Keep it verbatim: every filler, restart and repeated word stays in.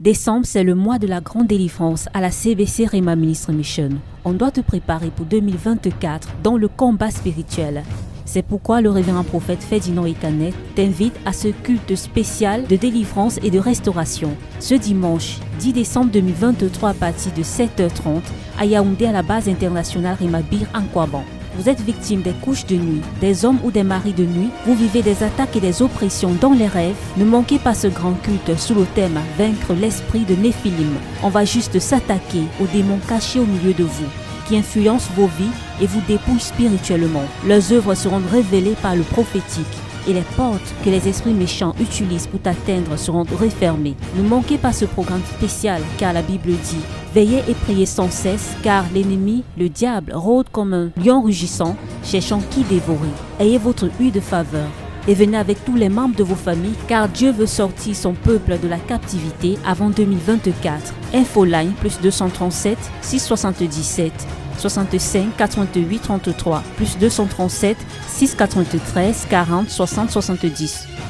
Décembre, c'est le mois de la grande délivrance à la C B C Rhema Ministry Mission. On doit te préparer pour deux mille vingt-quatre dans le combat spirituel. C'est pourquoi le révérend prophète Ferdinand Ekanet t'invite à ce culte spécial de délivrance et de restauration. Ce dimanche dix décembre deux mille vingt-trois à partir de sept heures trente à Yaoundé à la base internationale Rhema Bir Ankwaban. Vous êtes victime des couches de nuit, des hommes ou des maris de nuit, vous vivez des attaques et des oppressions dans les rêves, ne manquez pas ce grand culte sous le thème « Vaincre l'esprit de Néphilim ». On va juste s'attaquer aux démons cachés au milieu de vous, qui influencent vos vies et vous dépouillent spirituellement. Leurs œuvres seront révélées par le prophétique et les portes que les esprits méchants utilisent pour t'atteindre seront refermées. Ne manquez pas ce programme spécial car la Bible dit « Veillez et priez sans cesse car l'ennemi, le diable, rôde comme un lion rugissant, cherchant qui dévorer. Ayez votre huile de faveur et venez avec tous les membres de vos familles car Dieu veut sortir son peuple de la captivité avant deux mille vingt-quatre. Infoline plus deux cent trente-sept six cent soixante-dix-sept soixante-cinq quatre-vingt-huit trente-trois plus deux cent trente-sept six cent quatre-vingt-treize quarante soixante soixante-dix.